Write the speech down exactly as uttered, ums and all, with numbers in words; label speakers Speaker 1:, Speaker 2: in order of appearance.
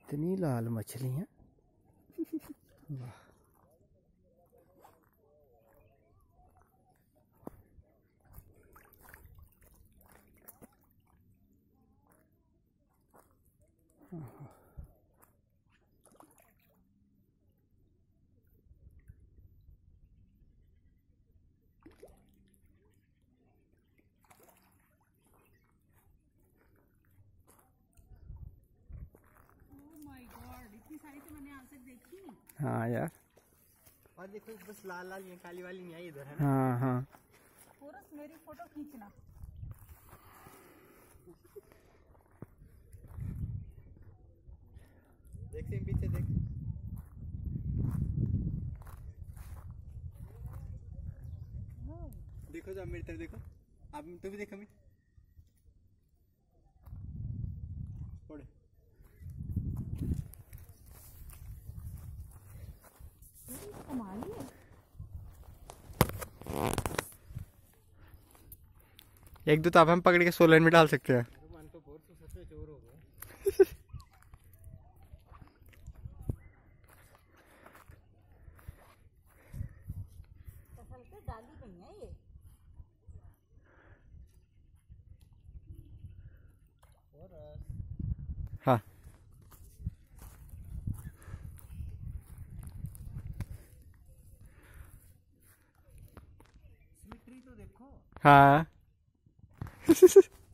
Speaker 1: कितनी लाल मछली है। वाह।
Speaker 2: इतनी सारी तो मैंने आज तक देखी।
Speaker 1: हाँ यार।
Speaker 3: और देखो बस लाल लाल ये काली वाली नहीं आई इधर है।
Speaker 1: हाँ हाँ।
Speaker 2: पूरा मेरी फोटो खींचना।
Speaker 3: देख सिम पीछे देख। देखो जो मेरी तरफ देखो। अब तू भी देख हमें। पड़े।
Speaker 1: एक दो तो आप हम पकड़ के सोलन में डाल सकते हैं। हाँ
Speaker 3: तो देखो।
Speaker 1: हाँ